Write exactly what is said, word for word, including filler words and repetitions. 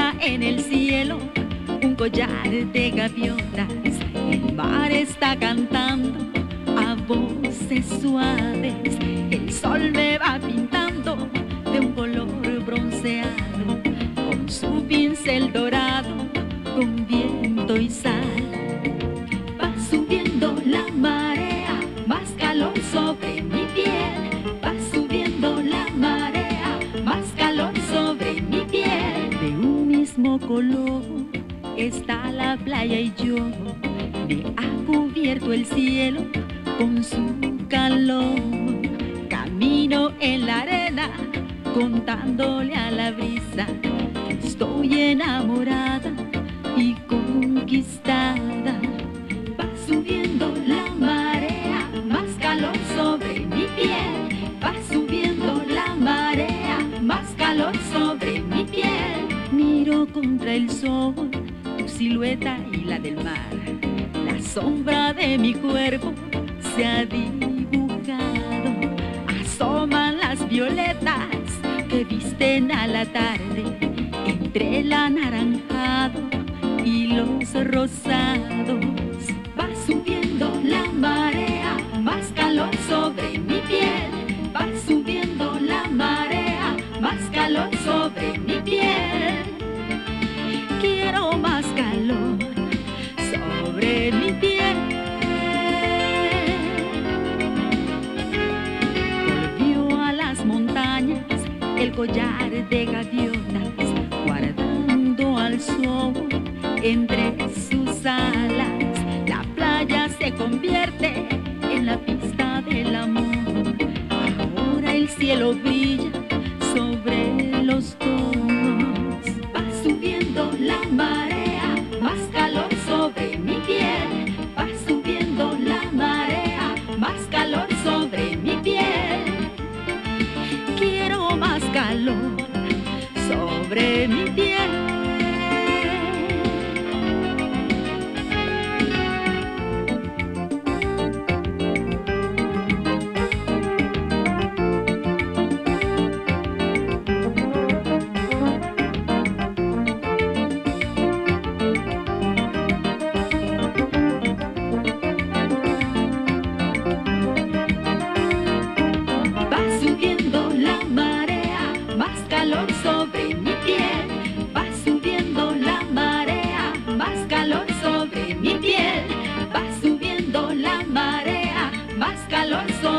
brilla en el cielo un collar de gaviotas. El mar está cantando a voces suaves. El sol me va pintando de un color bronceado con su pincel dorado, con viento y sal. Va subiendo la marea, más calor sobre mi piel. Va subiendo la marea, más calor sobre mi piel. De un mismo color está la playa y yo. Me ha cubierto el cielo con su calor. Camino en la arena contándole a la brisa que estoy enamorada y conquistada. Va subiendo la marea, más calor sobre mi piel. Va subiendo la marea, más calor sobre mi piel. Miro contra el sol tu silueta y la del mar. La sombra de mi cuerpo se ha dibujado. Asoman las violetas que visten a la tarde entre el anaranjado y los rosados. Va subiendo la marea, más calor sobre mi piel. Va subiendo la marea, más calor sobre mi piel. Quiero más calor sobre mi piel. Volvió a las montañas el collar de gaviotas, guardando al sol entre sus alas. La playa se convierte en la pista del amor. Ahora el cielo brilla sobre los tonos. Va subiendo la marea, más calor sobre mi piel. Va subiendo la marea, más calor sobre mi piel. Quiero más calor sobre mi piel. Sobre mi piel, va subiendo la marea, más calor sobre mi piel, va subiendo la marea, más calor sobre